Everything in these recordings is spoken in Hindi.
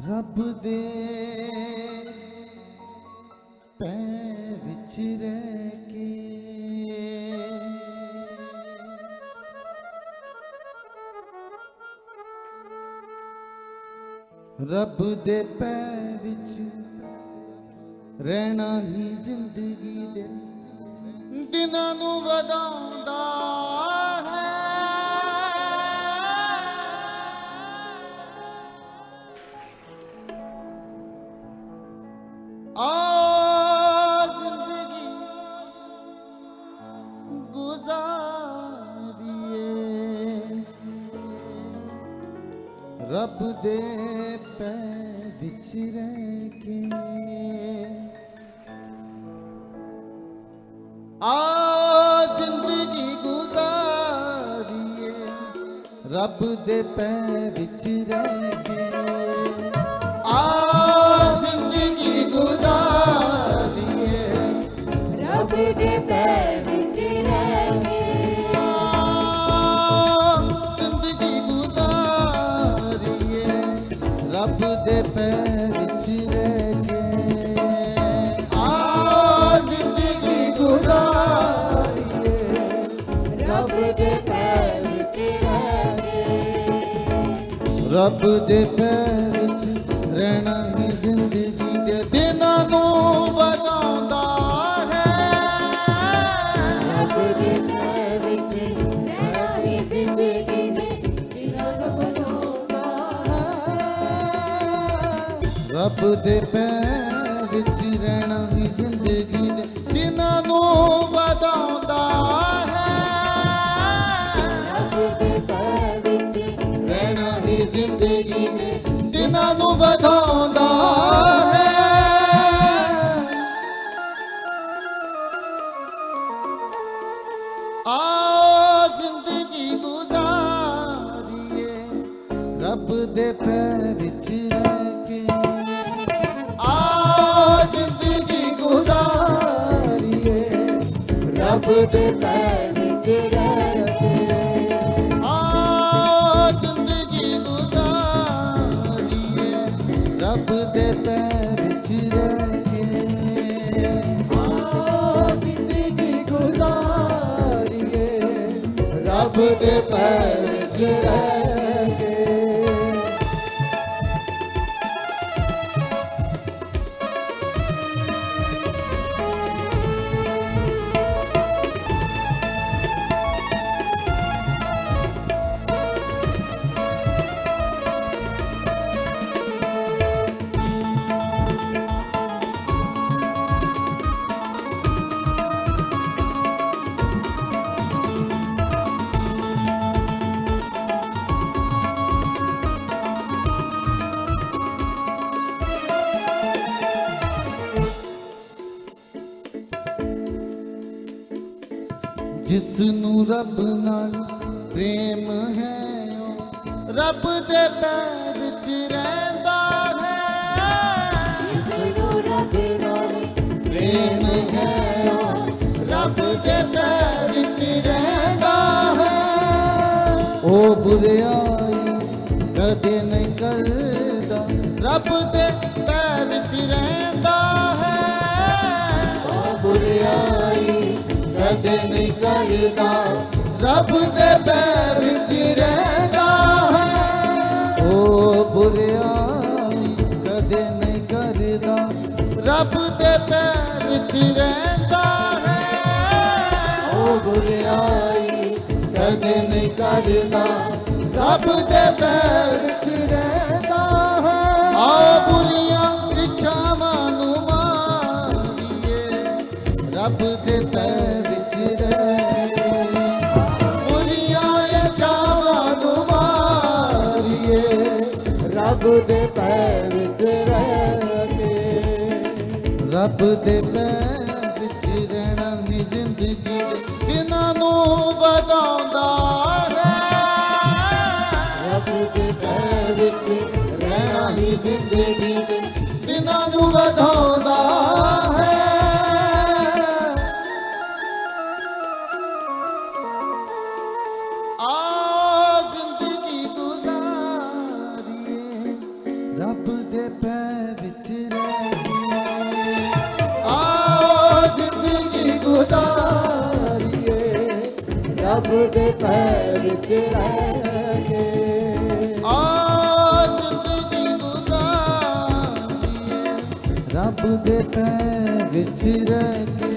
रब दे पै विच रह के रब दे पै विच रहना ही जिंदगी दे दिनां नूं वधाउंदा है। जिंदगी गुजारिए रब दे पै विच रह के जिंदगी गुजारिए रब दे पै विच रह के जिंदगी गुजारिए रब दे पै विच रह के जिंदगी गुजारिए रब दे पै विच रह के जिंदगी गुजारिए रब दे पै विच रह के रब दे पै विच रहना ही जिंदगी दे दिनां नूं वधाउंदा है। रब दे पै विच रहना ही जिंदगी दे दिनां नूं वधाउंदा है। रब दे पै विच रहना ही जिंदगी दे दिनां नूं वधाउंदा है। रब दे पै विच रहना ही जिंदगी दे दिनां नूं वधाउंदा है। जिंदगी गुजारिए रब दे पै विच रह के जिंदगी गुजारिए रब दे पै विच रह के जिंदगी गुजारिए रब दे पै विच रह के जिंदगी गुजारिए रब दे पै विच रह के जिसनू रब नाल प्रेम है रब दे पै विच रहिंदा है। जिसनू रब नाल प्रेम है रब दे पै विच रहिंदा है। ओ बुराई कदे नहीं करदा रब दे पै विच रहिंदा है। ओ बुराई कदे नहीं करदा रब दे पै विच रहिंदा है। ओ बुराई कदे नहीं करदा रब दे पै विच रहिंदा है। ओ बुराई कदे नहीं करदा रब दे पै विच रहिंदा है। बुरियां इच्छावां नूं मारिए रब दे पै विच रह के बुरियां इच्छावां नूं मारिए रब दे पै विच रह के रब दे पै विच रहना ही जिंदगी दे दिनां नूं वधाउंदा है। रब दे पै विच रहना ही जिंदगी दे दिनां नूं वधाउंदा है। जिंदगी गुजारिए रब दे रब दे पैर विच रह के आ जिंदगी गुजारिए रब दे पैर विच रह के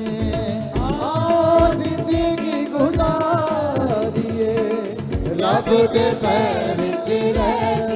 जिंदगी गुजारिए रब दे पैर विच रह के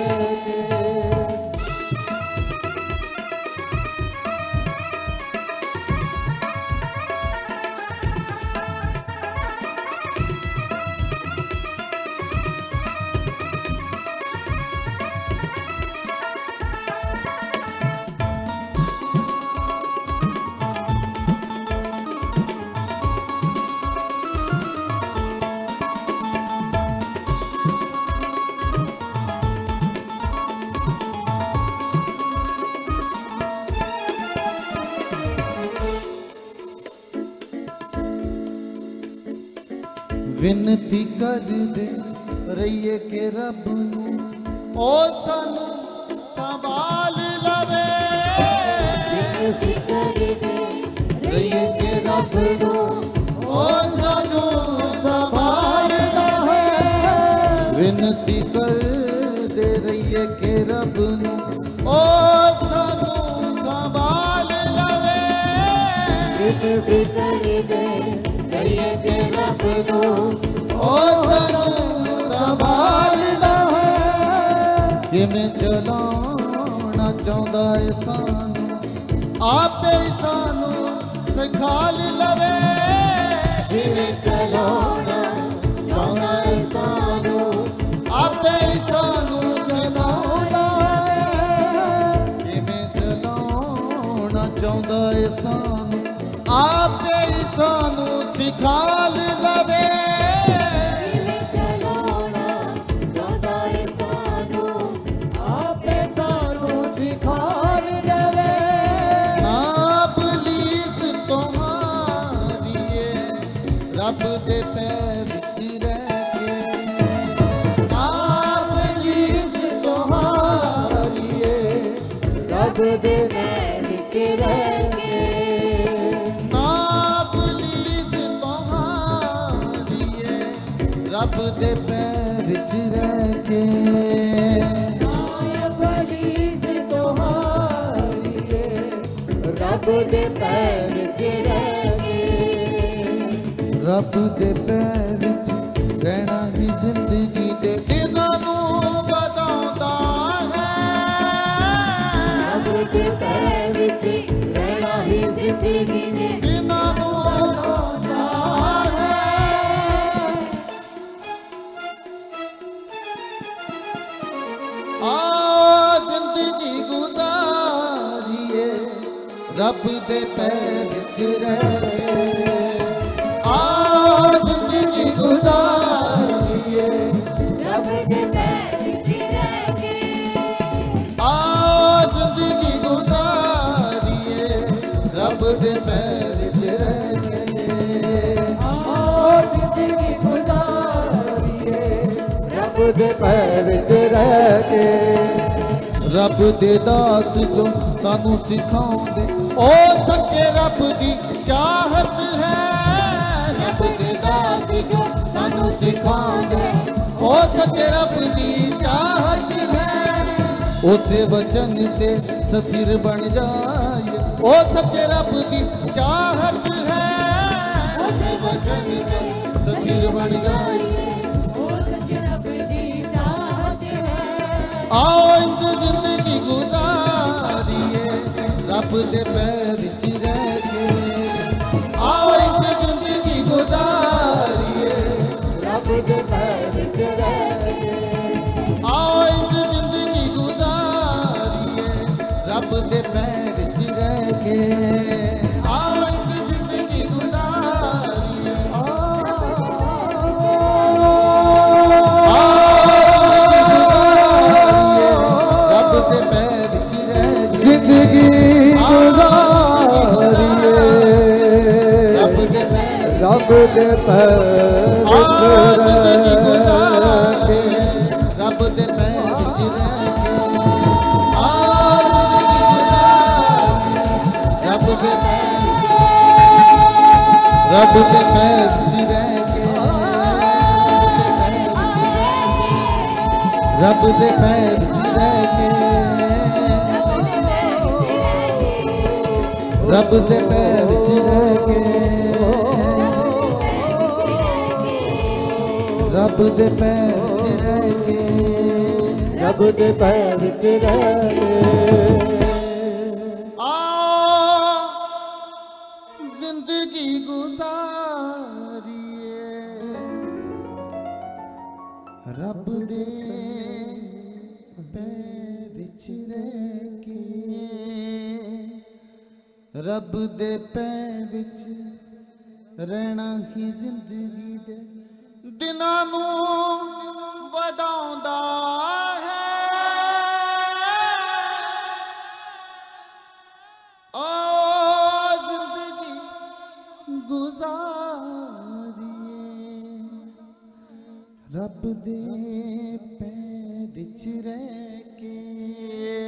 विनती कर दे रहिए के रब नू ओ सानू संभाल लवे रहिए के रब नू ओ सानू संभाल लवे विनती कर दे रहिए के रब नू ओ सानू संभाल लवे विनती कर दे रहिए के रब नू ओ सानू संभाल लवे किवें चलाउणा चाहुंदा है सानू आपे सानू सिखाल लवे किवें चलाउणा चाहुंदा है सानू आपे सानू सिखाउंदा किवें चलाउणा चाहुंदा है सानू आपे सानू सिखाल लवे रब दे पैर विच रह के आप लीस तुम्हारिए रब दे पैर विच रह के आप लीस तुम्हारिए रब दे पैर विच रह के रब दे पैर विच रह के रब दे पैर विच रहना ही जिंदगी दे दिनां नूं वधाउंदा है रब दे पैर विच रहना ही जिंदगी दे दिनां नूं वधाउंदा है आ जिंदगी गुजारिए रब दे पैर विच रह के जिंदगी गुजारिए रब दे पैर विच रह के जिंदगी गुजारिए रब दे पैर विच रह के जिंदगी गुजारिए रब दे पैर विच रह के रब दे दास जो सानू सिखाउंदे ओ सच्चे रब दी चाहत है रब दे दास जो सानू सिखाउंदे ओ सच्चे रब दी चाहत है उसे वचन ते स्थिर बन जाए ओ सच्चे रब दी चाहत है उसे वचन ते स्थिर बन जाए आओ इंज जिंदगी गुजारिए रब दे पैर विच रह के आओ इंज जिंदगी गुजारिए रब दे पैर विच रह के आओ इंज जिंदगी गुजारिए रब दे पैर विच रह के आओ इंज जिंदगी गुजारिए जिंदगी गुजारिए रब दे पैर विच रह के रब दे पैर विच रह के रब दे पैर विच रह के रब दे पैर च रह के, रब दे पैर च रह के, रब दे पैर च रह के, रब दे पैर च रह के। जिंदगी गुजारिए रब दे पैर विच रह के, रब दे पैर विच रहना ही जिंदगी दे दिनां नूं वधाउंदा है। गुजारिए रब दे पैर विच रह के।